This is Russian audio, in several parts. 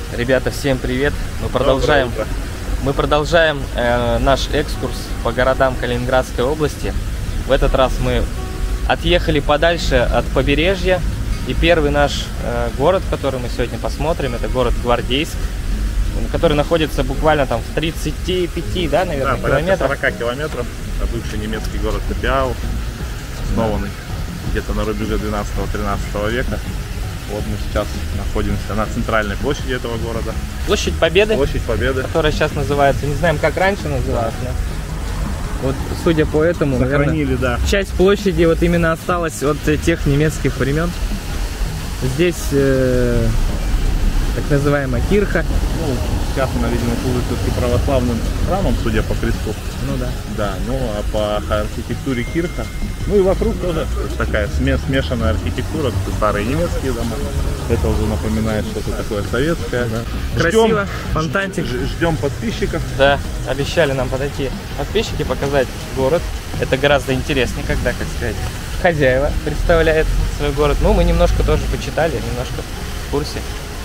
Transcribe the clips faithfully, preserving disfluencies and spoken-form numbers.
Ребята, всем привет! Мы продолжаем, мы продолжаем э, наш экскурс по городам Калининградской области. В этот раз мы отъехали подальше от побережья. И первый наш э, город, который мы сегодня посмотрим, это город Гвардейск, который находится буквально там в тридцати пяти, да, наверное, да, километрах. сорока километров. Бывший немецкий город Тепиау, основанный где-то на рубеже двенадцатого-тринадцатого века. Вот мы сейчас находимся на центральной площади этого города. Площадь Победы. Площадь Победы. Которая сейчас называется, не знаем, как раньше называлась, да. Вот, судя по этому, сохранили, наверное, да. Часть площади вот именно осталась от тех немецких времен. Здесь э, так называемая кирха. Ну, сейчас она, видимо, служит все-таки православным храмом, судя по кресту. Ну да. Да, ну а по архитектуре кирха. Ну и вокруг тоже такая смешанная архитектура, старые немецкие дома. Это уже напоминает что-то такое советское. Да. Красиво, ждем, фонтанчик. Ждем подписчиков. Да, обещали нам подойти подписчики, показать город. Это гораздо интереснее, когда, как сказать, хозяева представляет свой город. Ну, мы немножко тоже почитали, немножко в курсе.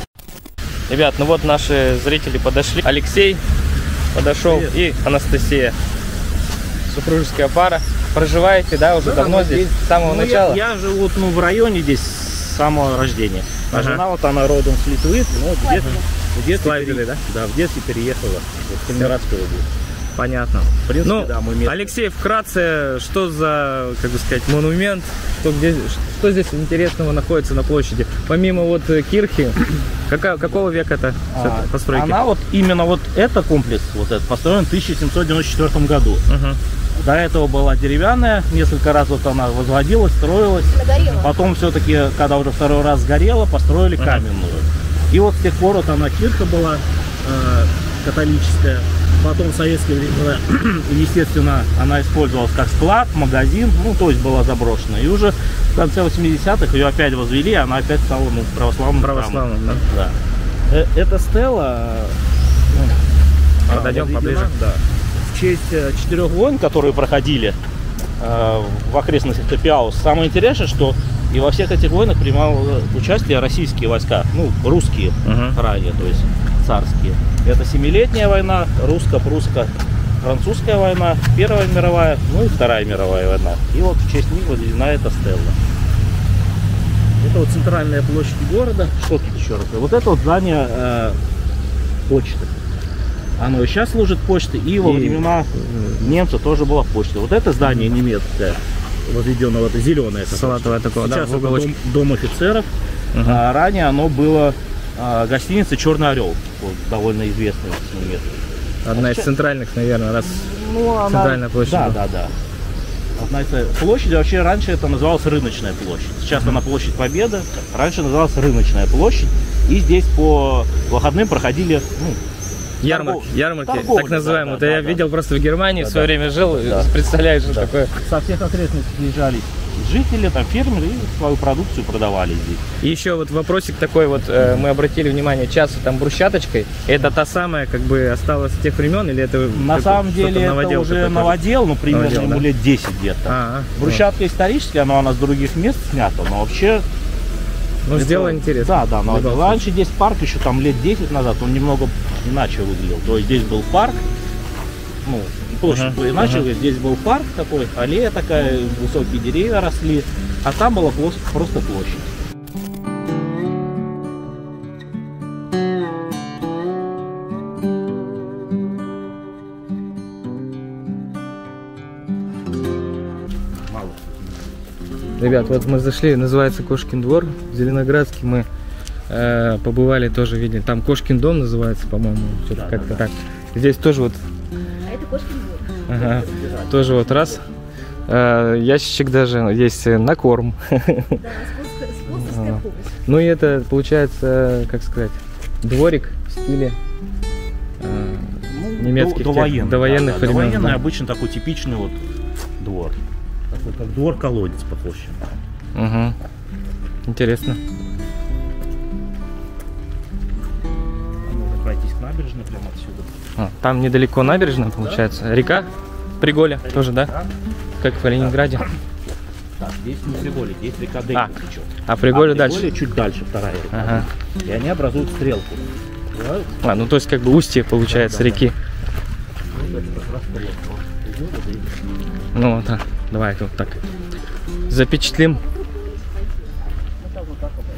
Ребят, ну вот наши зрители подошли. Алексей подошел. Привет. И Анастасия. Супружеская пара. Проживаете, да, уже да, давно здесь, здесь, с самого ну, начала? Я, я живу вот, ну, в районе здесь с самого рождения. А ага. жена вот она родом с Литвы, ну, в детстве, в детстве, пере... да? Да, в детстве переехала в Калининградскую область. Понятно. В принципе, ну, да, мы местные. Алексей, вкратце, что за, как бы сказать, монумент, что, где, что здесь интересного находится на площади? Помимо вот кирхи, какая, какого века это а, постройки? Она вот, именно вот этот комплекс, вот этот, построен в тысяча семьсот девяносто четвёртом году. Угу. До этого была деревянная, несколько раз вот она возводилась, строилась. Потом все-таки, когда уже второй раз сгорела, построили угу. каменную. И вот с тех пор вот она кирха была э, католическая. Потом в советские времена, естественно, она использовалась как склад, магазин, ну, то есть была заброшена. И уже в конце восьмидесятых ее опять возвели, она опять стала, ну, православным. Православным, да? Да. Э Эта стела, ну, подойдем поближе. Да, в честь четырех войн, которые проходили э, в окрестностях Тепиау. Самое интересное, что и во всех этих войнах принимал участие российские войска, ну, русские uh-huh. ранее, то есть царские. Это семилетняя война, русско-прусско-французская война, Первая мировая, ну и Вторая мировая война. И вот в честь них возведена эта стелла. Это вот центральная площадь города. Что тут еще раз? Вот это вот здание э, почты. Оно и сейчас служит почтой, и во времена немцев тоже была почта. Вот это здание немецкое, возведено, вот зеленое. Салатовое такое, сейчас да, это дом, дом офицеров. Uh-huh. А ранее оно было а, гостиница «Черный орел», вот, довольно известная место. Одна а из сейчас... центральных, наверное, раз ну, она... центральная площадь. Да, да, да. Одна из... Площадь, вообще раньше это называлась Рыночная площадь. Сейчас uh-huh. она Площадь Победы, раньше называлась Рыночная площадь. И здесь по выходным проходили, ну, ярмарки, торгов... ярмарки торговли, так называемые. Да, это да, я да, видел да. просто в Германии, да, в свое да. время жил, да. представляешь, что да. такое. Со всех окрестностей приезжали жители, там фермеры, и свою продукцию продавали здесь. И еще вот вопросик такой вот, э, мы обратили внимание, часто там брусчаткой, это та самая, как бы, осталась с тех времен, или это... На самом деле это уже новодел, ну, примерно новодел, ему да? лет десять где-то. А -а, брусчатка да. историческая, но она с других мест снята, но вообще... Ну, это... сделано интересно. Да, да, но раньше здесь парк еще там лет десять назад, он немного иначе выглядел. То есть здесь был парк, ну, площадь uh-huh. была иначе, uh-huh. здесь был парк такой, аллея такая, высокие деревья росли, а там была просто площадь. Мало. Ребят, вот мы зашли, называется Кошкин двор, в Зеленоградске мы э, побывали, тоже видели, там Кошкин дом называется, по-моему, что-то да, как-то да, да. так. Здесь тоже вот... А это Кошкин двор. Ага, тоже вот раз, э, ящичек даже есть на корм. Да, спонсорская помощь. Ну и это получается, как сказать, дворик в стиле э, ну, немецких, до, довоенных, до военных да, да, времен. Довоенный, да. обычно такой типичный вот двор. Такой как двор-колодец по площади. Угу. Интересно. Можно пройтись к набережной прямо отсюда. А, там недалеко набережная, получается. Да? Река Приголе Река, тоже, да? да? Как в Ленинграде. Да, здесь не Приголе, здесь река Дейна. А, а Приголе а дальше? Приголе чуть дальше, вторая река. Ага. И они образуют стрелку. открываются. А, ну то есть как бы устье получается Да, да, реки. Вот это как раз колонка. Ну вот, а, давай вот так запечатлим. Вот так, вот так обойдем.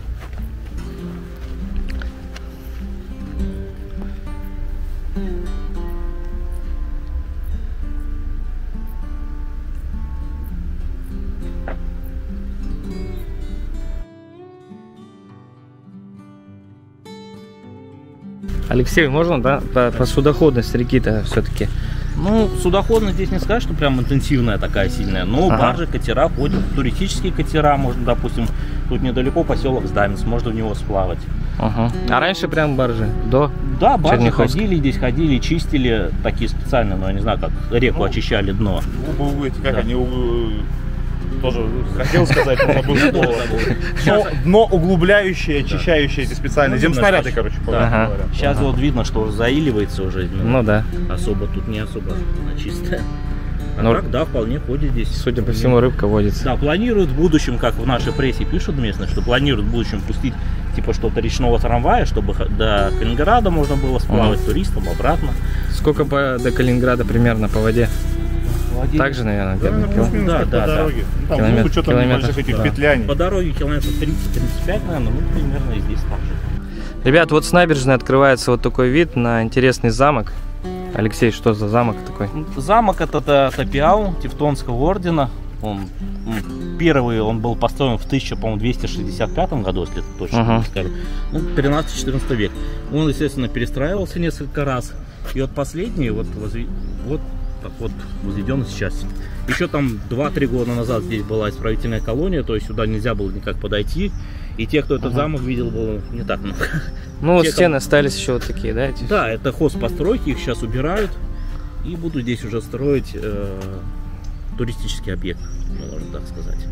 Алексей, можно, да, по, по судоходности реки-то все-таки? Ну, судоходность здесь не сказать, что прям интенсивная такая сильная, но Ага. баржи, катера ходят, туристические катера, можно, допустим, тут недалеко поселок Знаменск, можно в него сплавать. Ага. А раньше прям баржи, до? Да, баржи Черняховск. ходили, здесь ходили, чистили, такие специальные, но я не знаю, как реку Ну, очищали дно. Углы эти, как Да. они, углы, тоже хотел сказать, но забыл слово. Сейчас- Дно, дно углубляющие, очищающие эти специальные Ну, земснаряды, видно, короче, да. Ага. говоря. Сейчас вот видно, что заиливается уже, ну, Ну да. особо тут не особо она чистая. А Но- так, да, вполне ходит здесь. Судя по всему, рыбка водится. Да, планируют в будущем, как в нашей прессе пишут местные, что планируют в будущем пустить типа что-то речного трамвая, чтобы х- до Калининграда можно было сплавать Ага. туристам обратно. Сколько по, до Калининграда примерно по воде? Владимир- Так же, наверное, Да, где-то ну, кил- плюс-минус Да, как да, по да. дороге. Ну, там, Километр- ну, что там километр. небольших этих Да. петляний. По дороге километров тридцать-тридцать пять, наверное, ну примерно и здесь так же. Ребят, вот с набережной открывается вот такой вид на интересный замок. Алексей, что за замок такой? Замок этот э, Тапиау Тевтонского ордена. Он м, первый, он был построен в тысяча двести шестьдесят пятом году, если это точно Ага. не сказали. Ну, тринадцатый-четырнадцатый век. Он, естественно, перестраивался несколько раз. И вот последний, вот, возви- вот так вот возведен сейчас. Еще там два-три года назад здесь была исправительная колония, то есть сюда нельзя было никак подойти. И те, кто этот Ага. замок видел, было не так много. Ну вот Те, стены кому- остались еще вот такие, да? Эти? Да, это хозпостройки, их сейчас убирают. И будут здесь уже строить э, туристический объект, можно так сказать.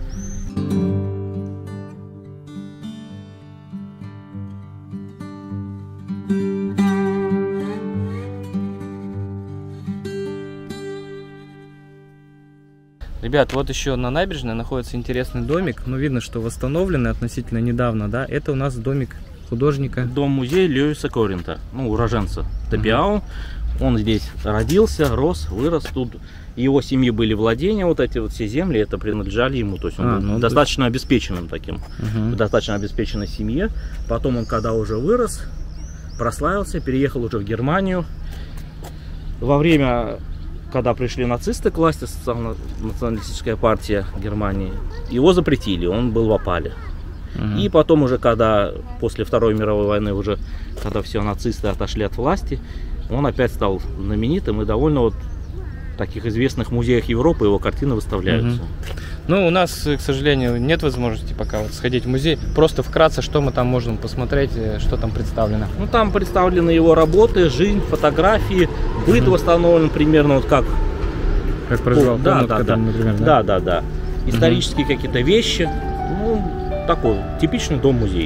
Ребят, вот еще на набережной находится интересный домик. Ну, видно, что восстановленный относительно недавно, да? Это у нас домик художника. Дом-музей Льюиса Коринта, ну, уроженца Тапиау. Он здесь родился, рос, вырос тут. Его семьи были владения, вот эти вот все земли, это принадлежали ему. То есть он А, был ну, достаточно обеспеченным таким, Мгм. в достаточно обеспеченной семье. Потом он, когда уже вырос, прославился, переехал уже в Германию. Во время, когда пришли нацисты к власти, националистическая партия Германии, его запретили, он был в опале. Мгм. И потом уже, когда после Второй мировой войны, уже когда все нацисты отошли от власти, он опять стал знаменитым, и довольно вот в таких известных музеях Европы его картины выставляются. Мгм. Ну, у нас, к сожалению, нет возможности пока вот сходить в музей. Просто вкратце, что мы там можем посмотреть, э, что там представлено. Ну, там представлены его работы, жизнь, фотографии, быт восстановлен примерно вот как. Как проживал да, комнатка да, да. там, например, да? Да, да, да. Исторические какие-то вещи. Ну, такой типичный дом-музей.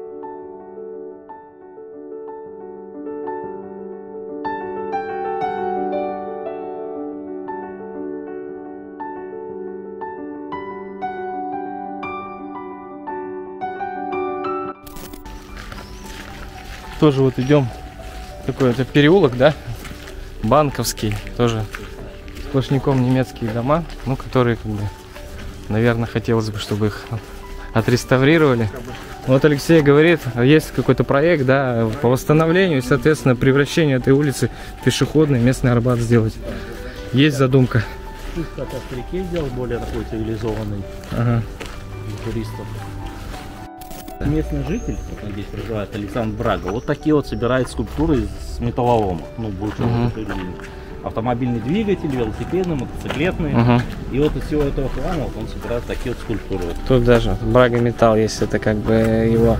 Тоже вот идем, такой это переулок, да, банковский, тоже сплошняком немецкие дома, ну, которые, как бы, наверное, хотелось бы, чтобы их отреставрировали. Вот Алексей говорит, есть какой-то проект, да, по восстановлению и, соответственно, превращению этой улицы в пешеходный, местный Арбат сделать. Есть задумка. Как в реке сделал, более такой цивилизованный Ага. для туристов. Местный житель, вот он здесь проживает, Александр Брага, вот такие вот собирает скульптуры из металлолома. Ну, больше Мгм. автомобильный двигатель, велосипедный, мотоциклетный. Угу. И вот из всего этого хлама вот он собирает такие вот скульптуры. Вот. Тут даже Брага Металл есть, это как бы его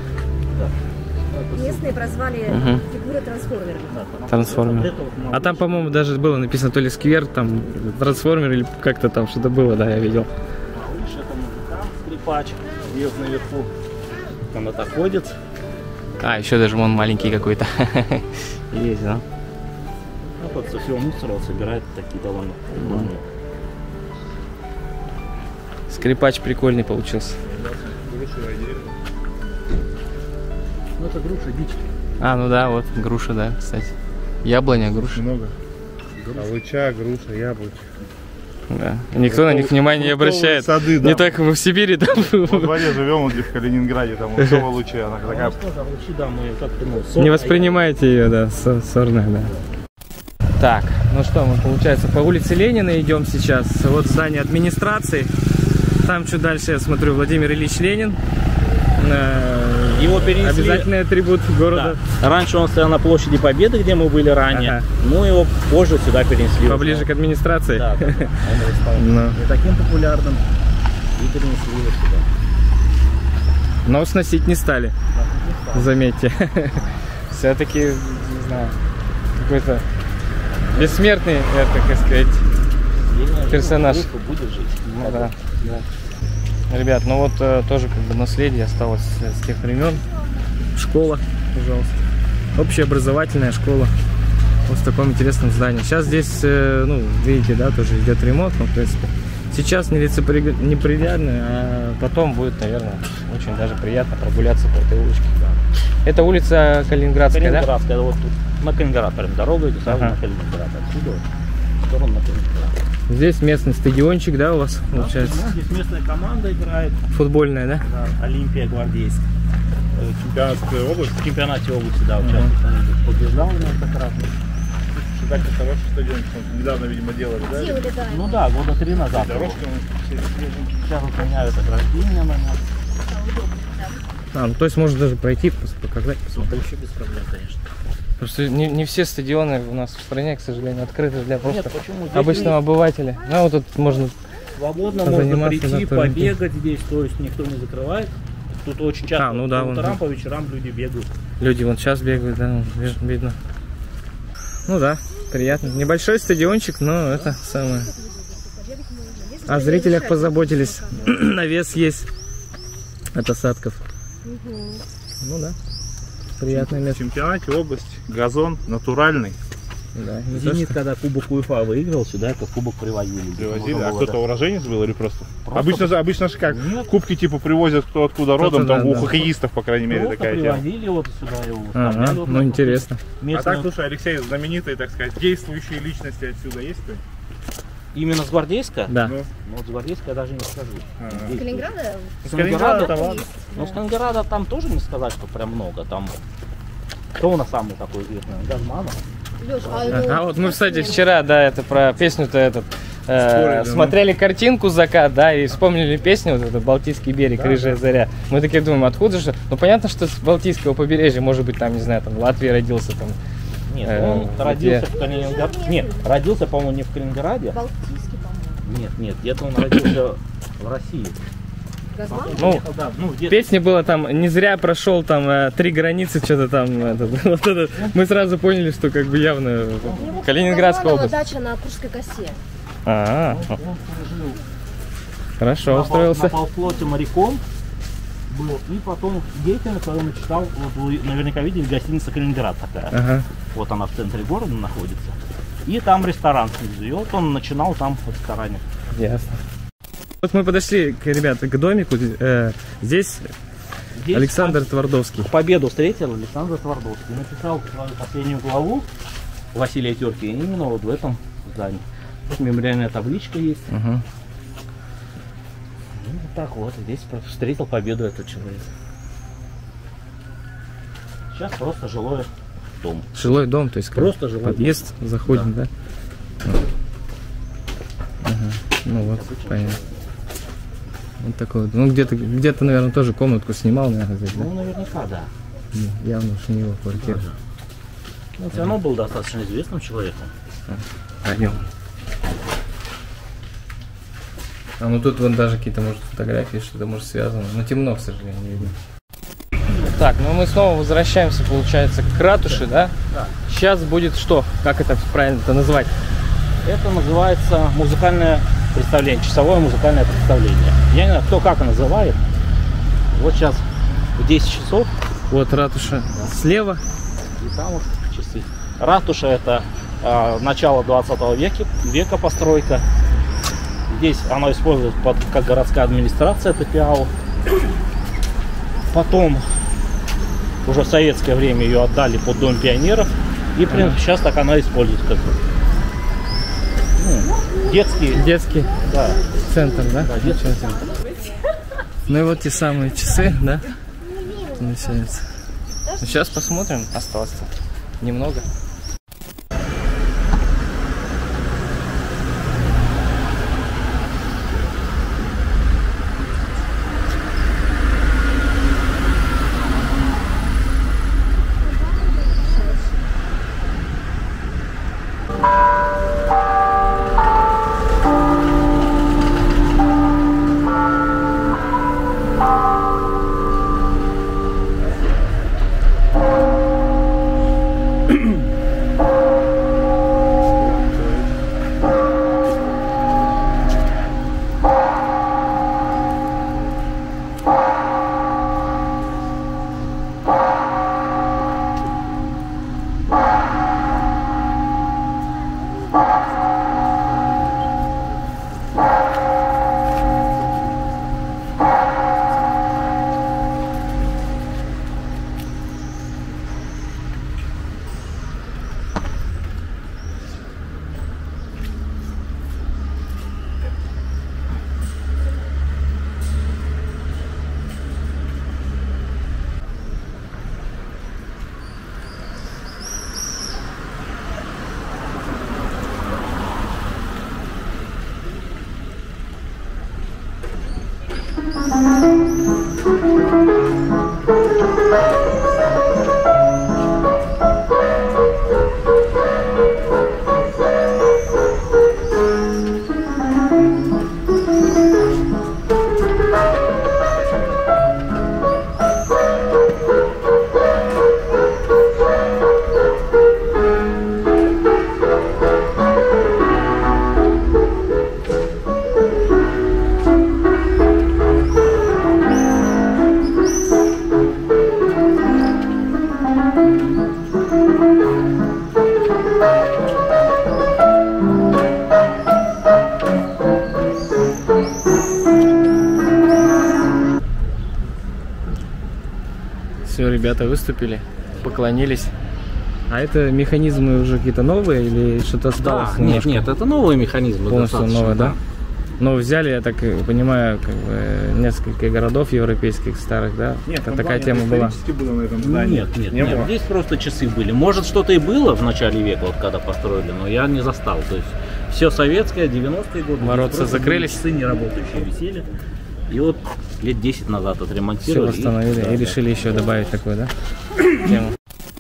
Местные прозвали Мгм. фигуры трансформера. трансформер. Вот это вот могу- А там, по-моему, даже было написано то ли сквер, там трансформер или как-то там что-то было, да, я видел. А выше это музыкант, скрипач, вверх наверху. Там это ходит. А, еще даже вон маленький какой-то. Есть, да? А вот со всего мусора вот собирает такие довольно прикольные. Скрипач прикольный получился. Ну это груша, дичь. А, ну да, вот груша, да, кстати. Яблоня, груша. Много. Алыча, груша, яблоки. Да. Никто на них внимания не обращает. Сады, да. Не только в Сибири, там. Во дворе живем, вот где в Калининграде, там вот в Алыче, она такая. Алычи, да, мы как-то, ну, Не воспринимайте ее, да, сорная, да. Так, ну что, мы, получается, по улице Ленина идем сейчас. Вот здание администрации. Там чуть дальше, я смотрю, Владимир Ильич Ленин. Его перенесли. Обязательный атрибут города. Да. Раньше он стоял на площади Победы, где мы были ранее. Ага. Ну, его позже сюда перенесли. Поближе к администрации? Да, да. Он стал Но. не таким популярным. И перенесли его сюда. Но сносить не стали. Не стали. Заметьте. Все-таки, не знаю, какой-то бессмертный, это, как сказать, персонаж. Будет жить. Ну, да. Да. Ребят, ну вот э, тоже как бы наследие осталось с тех времен. Школа, пожалуйста. Общеобразовательная школа. Вот в таком интересном здании. Сейчас здесь, э, ну, видите, да, тоже идет ремонт, но, в принципе, сейчас неприятно, а потом будет, наверное, очень даже приятно прогуляться по этой улочке. Это улица Калининградская, Калининградская, да? Вот тут на Калининград прям дорога, идет сразу ага. на Калининград. Отсюда в сторону на Калининград. Здесь местный стадиончик, да, у вас, да, получается? Да, здесь местная команда играет. Футбольная, да? Да, Олимпия Гвардейск. Чемпионатская область. В чемпионате области, да, участвует. Uh-huh. Побеждал неоднократно. Так, хороший стадион, недавно, видимо, делали, да? Делали, да. Ну да, года три назад. Дорожка, сейчас вот меняют ограждение на нас. А, ну то есть можно даже пройти, показать, посмотреть. Вообще без проблем, конечно. Просто не, не все стадионы у нас в стране, к сожалению, открыты для просто Нет, обычного обывателя. Ну вот тут можно свободно можно прийти, побегать здесь, то есть никто не закрывает. Тут очень часто а, ну да, по утрам, вон, по вечерам люди бегают. Люди вон сейчас бегают, да, видно. Ну да, приятно. Небольшой стадиончик, но это самое. О зрителях позаботились. Навес есть от осадков. Ну да. Приятное место. В чемпионате области, газон натуральный. Да, Зенит, что... когда Кубок УЕФА выиграл, сюда этот кубок привозили. Привозили? А кто-то уроженец был или просто? просто обычно же, обычно же как? Нет. Кубки типа привозят кто откуда родом, там да, у да. хоккеистов, по крайней мере, просто такая привозили тема. Вот сюда его. Ага, вот ну интересно. Местные... А так, слушай, Алексей, знаменитые, так сказать, действующие личности отсюда есть кто-нибудь? Именно с Гвардейска? Да. Ну, ну вот с Гвардейска я даже не скажу. С Калининграда? С Калининграда там ладно. Ну, с Калининграда там тоже не сказать, что прям много. Там кто у нас самый такой известный? Газманов. Леш, а, а, а вот мы, кстати, вчера, да, это про песню-то этот э, смотрели картинку «Закат», да, и вспомнили песню, вот это «Балтийский берег», да, «Рыжая да. заря». Мы такие думаем, откуда же? Ну, понятно, что с Балтийского побережья, может быть, там, не знаю, там в Латвии родился, там. Нет, э, он родился где? в Калининграде. Нет, родился, по-моему, не в Калининграде. Балтийский, по-моему. Нет, нет, где-то он родился в России. Ну, да, ну в песне было там «Не зря прошел там э, три границы», что-то там. Это, вот это, мы сразу поняли, что как бы явно Калининградская область. Дача на Курской косе. А, -а, -а. Хорошо, на, устроился. На полфлоте моряком был, и потом деятельность, когда он читал, вот вы наверняка видели, гостиница «Калининград» такая. Ага. Вот она в центре города находится. И там ресторан снизу. И вот он начинал там в ресторане. Ясно. Вот мы подошли, ребята, к домику. Э, здесь, здесь Александр Твардовский. Победу встретил Александр Твардовский. Написал свою последнюю главу Василия Терки именно вот в этом здании. Тут мемориальная табличка есть. Угу. Ну, вот так вот. Здесь встретил победу этот человек. Сейчас просто жилой дом. Жилой дом, то есть просто жилой подъезд, дом. Заходим, да? да? Ага. Ну вот, понятно. Вот такой вот. Ну где-то, где-то, наверное, тоже комнатку снимал, наверное, здесь, да? Ну, наверняка, да. Явно уж не его квартира. Ага. Ну, все равно был достаточно известным человеком. Пойдем. А ну тут вон даже какие-то, может, фотографии, что-то, может, связано. Но темно, к сожалению, не видно. Так, ну мы снова возвращаемся, получается, к ратуше, да? Да. Сейчас будет что? Как это правильно-то назвать? Это называется музыкальное представление, часовое музыкальное представление. Я не знаю, кто как называет. Вот сейчас в десять часов. Вот ратуша, да. Слева. И там вот часы. Ратуша — это э, начало двадцатого века, века постройка. Здесь она используется под, как городская администрация ТПАУ. Потом уже в советское время ее отдали под Дом пионеров. И, в принципе, сейчас так она используется как бы. Ну, детский. Детский Да. центр, да? Да, детский центр. Ну и вот те самые часы, да? Начинается. Ну, сейчас посмотрим. Осталось немного. Все, ребята выступили, поклонились. А это механизмы уже какие-то новые или что-то осталось? Да, нет, нет, это новые механизмы. Полностью новые, да? Но взяли, я так понимаю, как бы несколько городов европейских старых, да? Нет, это такая тема была. Было на этом здании. Нет, нет, не нет, было. здесь просто часы были. Может, что-то и было в начале века, вот когда построили, но я не застал. То есть все советское, девяностые годы. Воротца закрылись. Часы не работающие висели. И вот лет десять назад Все отремонтировали. восстановили и, да, и решили да. еще добавить такую, да, тему.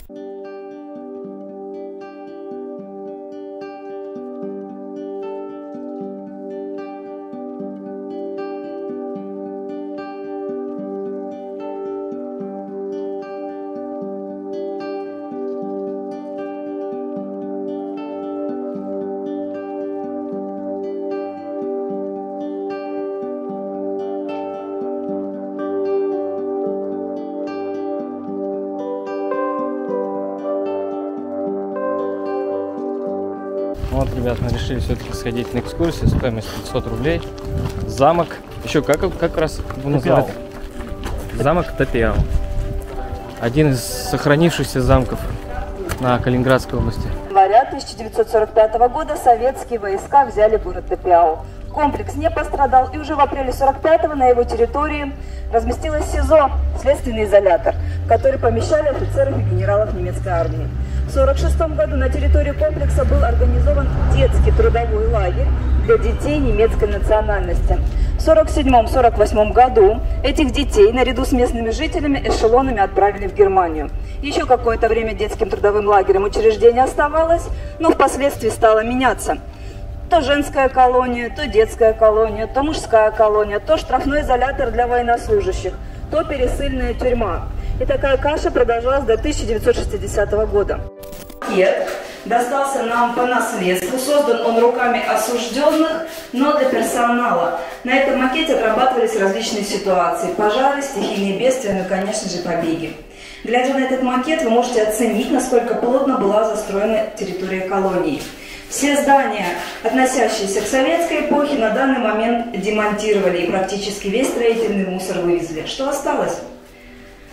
Вот, ребят, мы решили все-таки сходить на экскурсию, стоимость пятьсот рублей. Замок, еще как, как раз его называют? Замок Тапеау. Один из сохранившихся замков на Калининградской области. января тысяча девятьсот сорок пятого года советские войска взяли город Тапеау. Комплекс не пострадал, и уже в апреле сорок пятого на его территории разместилось СИЗО, следственный изолятор, в который помещали офицеров и генералов немецкой армии. В сорок шестом году на территории комплекса был организован детский трудовой лагерь для детей немецкой национальности. В сорок седьмом — сорок восьмом году этих детей наряду с местными жителями эшелонами отправили в Германию. Еще какое-то время детским трудовым лагерем учреждение оставалось, но впоследствии стало меняться. То женская колония, то детская колония, то мужская колония, то штрафной изолятор для военнослужащих, то пересыльная тюрьма. И такая каша продолжалась до тысяча девятьсот шестидесятого года. Макет достался нам по наследству, создан он руками осужденных, но для персонала. На этом макете отрабатывались различные ситуации: пожары, стихийные бедствия, ну и, конечно же, побеги. Глядя на этот макет, вы можете оценить, насколько плотно была застроена территория колонии. Все здания, относящиеся к советской эпохе, на данный момент демонтировали, и практически весь строительный мусор вывезли. Что осталось?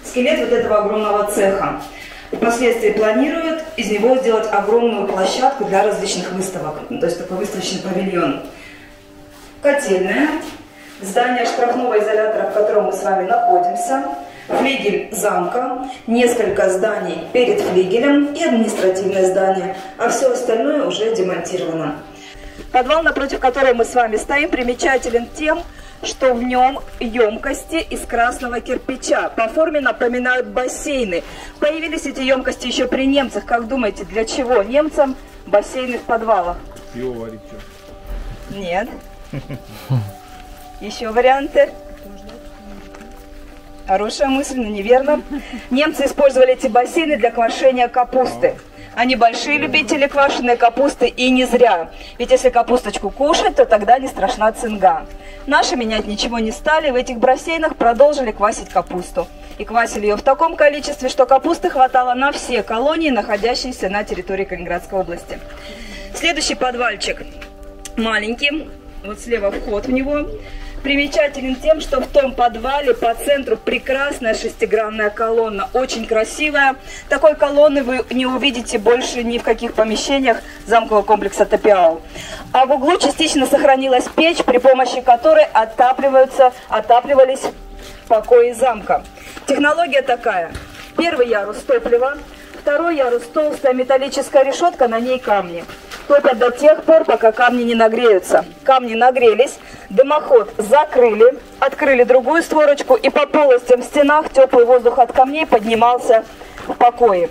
скелет вот этого огромного цеха. Впоследствии планируют из него сделать огромную площадку для различных выставок, то есть такой выставочный павильон. Котельная, здание штрафного изолятора, в котором мы с вами находимся, флигель замка, несколько зданий перед флигелем и административное здание, а все остальное уже демонтировано. Подвал, напротив которого мы с вами стоим, примечателен тем, что в нем емкости из красного кирпича. По форме напоминают бассейны. Появились эти емкости еще при немцах. Как думаете, для чего немцам бассейны в подвалах? Пиво варить что? Нет. Еще варианты? Хорошая мысль, но неверно. Немцы использовали эти бассейны для квашения капусты. Они большие любители квашеной капусты, и не зря. Ведь если капусточку кушать, то тогда не страшна цинга. Наши менять ничего не стали, в этих бассейнах продолжили квасить капусту. И квасили ее в таком количестве, что капусты хватало на все колонии, находящиеся на территории Калининградской области. Следующий подвальчик маленький, вот слева вход в него. Примечателен тем, что в том подвале по центру прекрасная шестигранная колонна, очень красивая. Такой колонны вы не увидите больше ни в каких помещениях замкового комплекса Топиау. А в углу частично сохранилась печь, при помощи которой отапливаются, отапливались покои замка. Технология такая. Первый ярус топлива, второй ярус толстая металлическая решетка, на ней камни. Топят до тех пор, пока камни не нагреются. Камни нагрелись, дымоход закрыли, открыли другую створочку, и по полостям в стенах теплый воздух от камней поднимался в покое.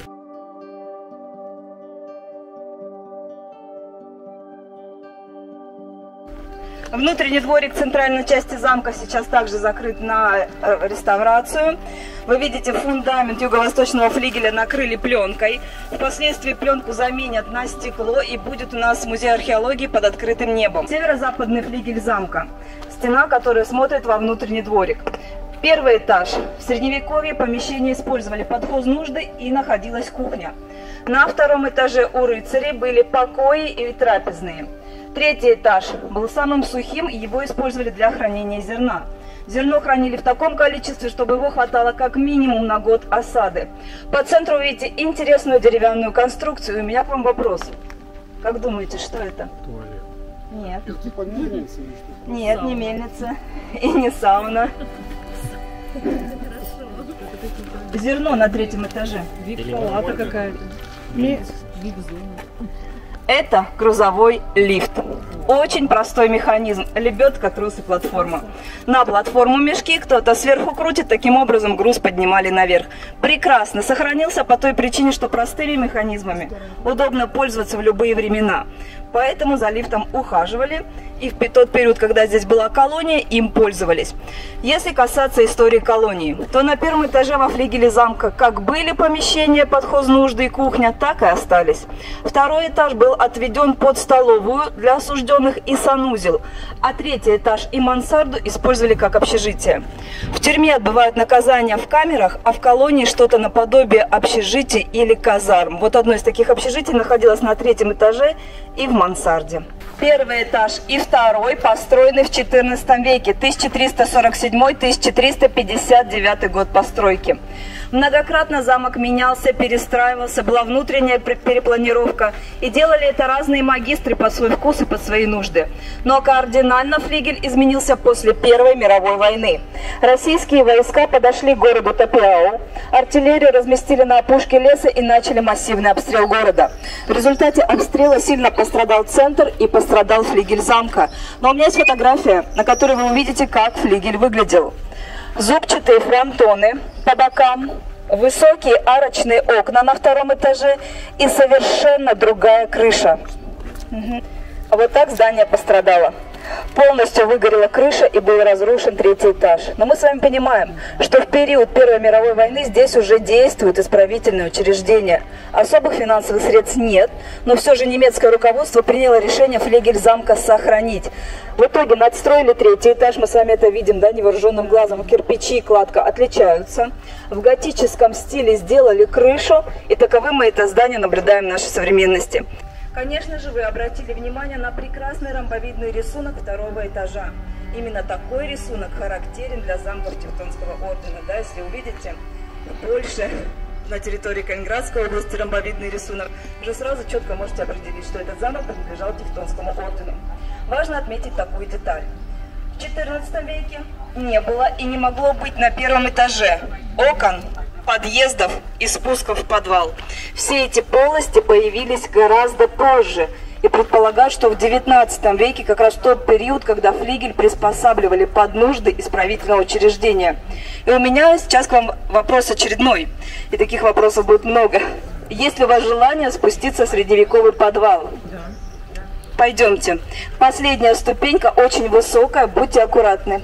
Внутренний дворик центральной части замка сейчас также закрыт на реставрацию. Вы видите, фундамент юго-восточного флигеля накрыли пленкой. Впоследствии пленку заменят на стекло, и будет у нас музей археологии под открытым небом. Северо-западный флигель замка. Стена, которая смотрит во внутренний дворик. Первый этаж. В средневековье помещение использовали под хознужды, и находилась кухня. На втором этаже у рыцарей были покои и трапезные. Третий этаж был самым сухим, и его использовали для хранения зерна. Зерно хранили в таком количестве, чтобы его хватало как минимум на год осады. По центру видите интересную деревянную конструкцию. У меня к вам вопрос. Как думаете, что это? Туалет. Нет. Это типа мельница или что? Нет, не мельница и не сауна. Зерно на третьем этаже. Вип-палата какая-то. Это грузовой лифт. Очень простой механизм. Лебедка, трос и платформа. На платформу мешки кто-то сверху крутит, таким образом груз поднимали наверх. Прекрасно сохранился по той причине, что простыми механизмами удобно пользоваться в любые времена. Поэтому за лифтом ухаживали, и в тот период, когда здесь была колония, им пользовались. Если касаться истории колонии, то на первом этаже во флигеле замка как были помещения под хознужды и кухня, так и остались. Второй этаж был отведен под столовую для осужденных и санузел, а третий этаж и мансарду использовали как общежитие. В тюрьме отбывают наказания в камерах, а в колонии что-то наподобие общежитий или казарм. Вот одно из таких общежитий находилось на третьем этаже и в мансарде. Первый этаж и второй построены в четырнадцатом веке, тысяча триста сорок седьмой — тысяча триста пятьдесят девятый год постройки. Многократно замок менялся, перестраивался, была внутренняя перепланировка, и делали это разные магистры под свой вкус и под свои нужды. Но кардинально флигель изменился после Первой мировой войны. Российские войска подошли к городу Топиау, артиллерию разместили на опушке леса и начали массивный обстрел города. В результате обстрела сильно пострадал центр и пострадал флигель замка. Но у меня есть фотография, на которой вы увидите, как флигель выглядел. Зубчатые фронтоны по бокам, высокие арочные окна на втором этаже и совершенно другая крыша. Угу. А вот так здание пострадало. Полностью выгорела крыша и был разрушен третий этаж. Но мы с вами понимаем, что в период Первой мировой войны здесь уже действуют исправительные учреждения. Особых финансовых средств нет, но все же немецкое руководство приняло решение флигель замка сохранить. В итоге надстроили третий этаж, мы с вами это видим, да, невооруженным глазом. Кирпичи и кладка отличаются. В готическом стиле сделали крышу, и таковым мы это здание наблюдаем в нашей современности. Конечно же, вы обратили внимание на прекрасный ромбовидный рисунок второго этажа. Именно такой рисунок характерен для замков Тевтонского ордена. Да, если увидите, больше на территории Калининградской области ромбовидный рисунок, уже сразу четко можете определить, что этот замок принадлежал Тевтонскому ордену. Важно отметить такую деталь. В четырнадцатом веке не было и не могло быть на первом этаже окон, подъездов и спусков в подвал. Все эти полости появились гораздо позже. И предполагают, что в девятнадцатом веке, как раз в тот период, когда флигель приспосабливали под нужды исправительного учреждения. И у меня сейчас к вам вопрос очередной, и таких вопросов будет много. Есть ли у вас желание спуститься в средневековый подвал? Да. Пойдемте. Последняя ступенька очень высокая, будьте аккуратны.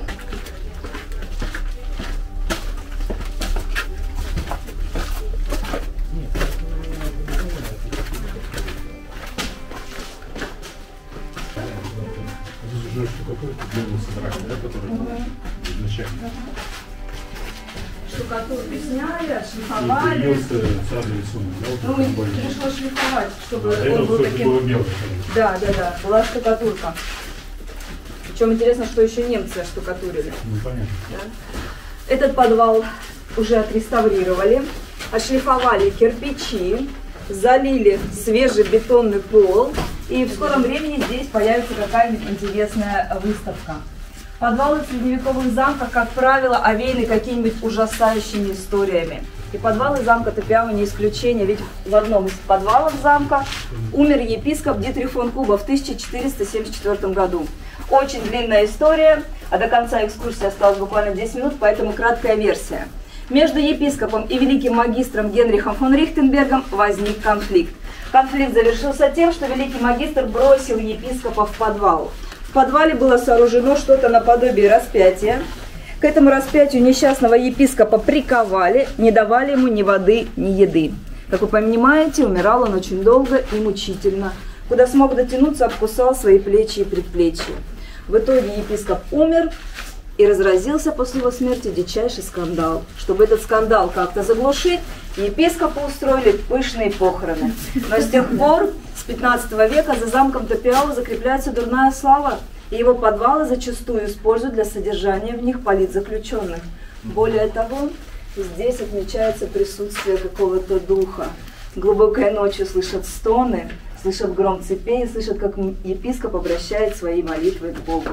Штукатурку сняли, отшлифовали. Ну, пришлось шлифовать, чтобы а он был таким... Да, да, да, была штукатурка. Причем интересно, что еще немцы оштукатурили. Ну, понятно. Да? Этот подвал уже отреставрировали, отшлифовали кирпичи, залили свежий бетонный пол, и в скором времени здесь появится какая-нибудь интересная выставка. Подвалы в средневековых замках, как правило, овеяны какими-нибудь ужасающими историями. И подвалы замка Топиао не исключение, ведь в одном из подвалов замка умер епископ Дитрих фон Куба в тысяча четыреста семьдесят четвёртом году. Очень длинная история, а до конца экскурсии осталось буквально десять минут, поэтому краткая версия. Между епископом и великим магистром Генрихом фон Рихтенбергом возник конфликт. Конфликт завершился тем, что великий магистр бросил епископа в подвал. В подвале было сооружено что-то наподобие распятия. К этому распятию несчастного епископа приковали, не давали ему ни воды, ни еды. Как вы понимаете, умирал он очень долго и мучительно. Куда смог дотянуться, обкусал свои плечи и предплечья. В итоге епископ умер, и разразился после его смерти дичайший скандал. Чтобы этот скандал как-то заглушить, епископу устроили пышные похороны. Но с тех пор, с пятнадцатого века, за замком Топиао закрепляется дурная слава, и его подвалы зачастую используют для содержания в них политзаключенных. Более того, здесь отмечается присутствие какого-то духа. Глубокой ночью слышат стоны, слышат гром цепей, слышат, как епископ обращает свои молитвы к Богу.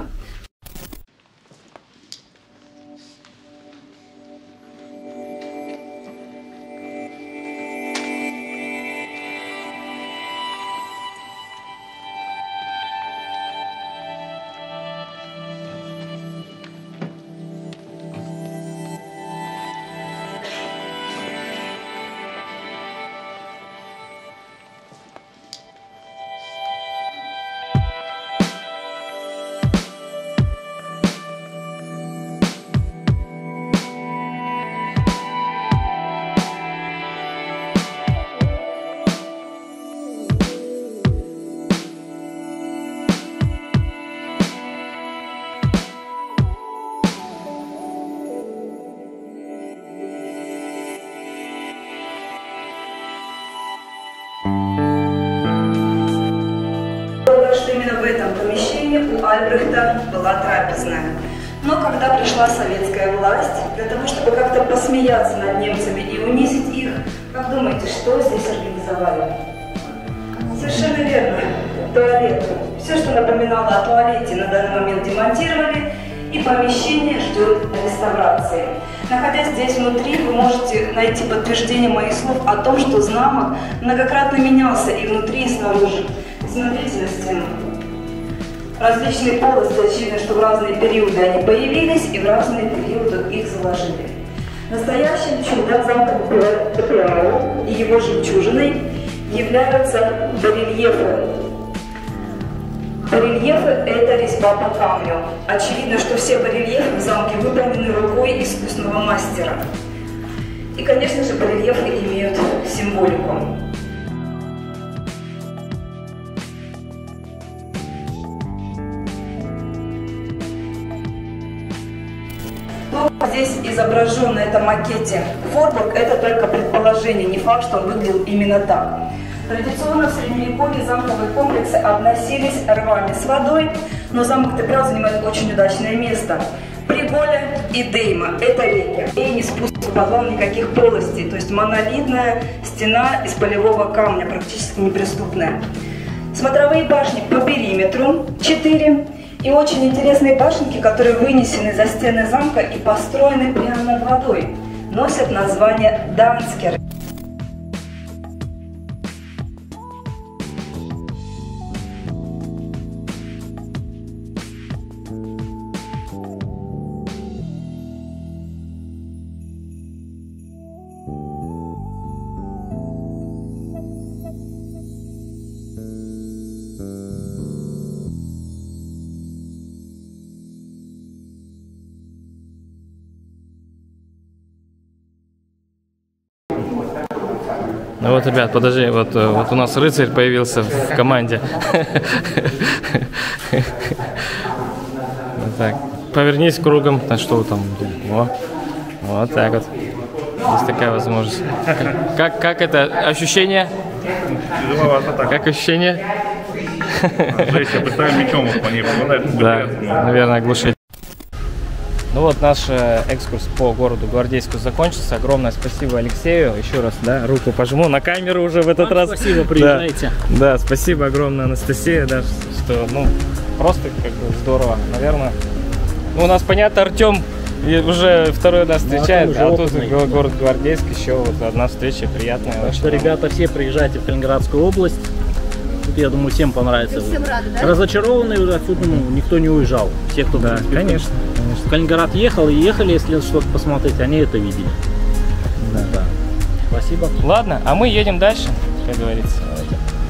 Именно в этом помещении у Альбрехта была трапезная. Но когда пришла советская власть, для того, чтобы как-то посмеяться над немцами и унизить их, как думаете, что здесь организовали? Совершенно верно. Туалет. Все, что напоминало о туалете, на данный момент демонтировали, и помещение ждет реставрации. Находясь здесь внутри, вы можете найти подтверждение моих слов о том, что замок многократно менялся и внутри, и снаружи. Смотрите на стену. Различные полости, очевидно, что в разные периоды они появились и в разные периоды их заложили. Настоящим чудом замка Топиао и его жемчужиной являются барельефы. Барельефы – это резьба по камню. Очевидно, что все барельефы в замке выполнены рукой искусного мастера. И, конечно же, барельефы имеют символику. Здесь изображен на этом макете Форбург, это только предположение, не факт, что он выглядел именно так. Традиционно в средневековье замковые комплексы обносились рвами с водой, но замок Топиао занимает очень удачное место. Приголя и Дейма – это реки. И не спуск в подвал никаких полостей, то есть монолитная стена из полевого камня, практически неприступная. Смотровые башни по периметру четыре. И очень интересные башенки, которые вынесены за стены замка и построены прямо над водой, носят название Данскер. Ну вот, ребят, подожди, вот, вот у нас рыцарь появился в команде. Вот так. Повернись кругом. А что там? О, вот так вот. Есть такая возможность. Как, как это ощущение? Тяжеловато так. Как ощущение? Жесть, я представляю, мечом вот по ней попадает. Да, наверное, оглушить. Ну вот наш э, экскурс по городу Гвардейску закончился. Огромное спасибо Алексею. Еще раз, да, руку пожму на камеру уже в этот Вам раз. Спасибо, приезжайте. Да, да, спасибо огромное, Анастасия, да, что, ну, просто как бы здорово, наверное. Ну, у нас, понятно, Артем уже второй нас встречает, ну, а а тут опытный. город Гвардейск, еще вот одна встреча приятная. Так что, ребята, все приезжайте в Калининградскую область. Тут, я думаю, всем понравится. Всем рады, да? Разочарованные уже отсюда, ну, никто не уезжал. Все, кто Да, в принципе, конечно, конечно. в Калининград ехал и ехали, если что-то посмотреть, они это видели. Да. Да. Спасибо. Ладно, а мы едем дальше, как говорится.